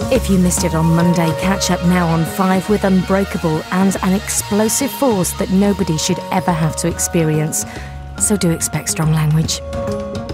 If you missed it on Monday, catch up now on 5 with Unbreakable and an explosive force that nobody should ever have to experience. So do expect strong language.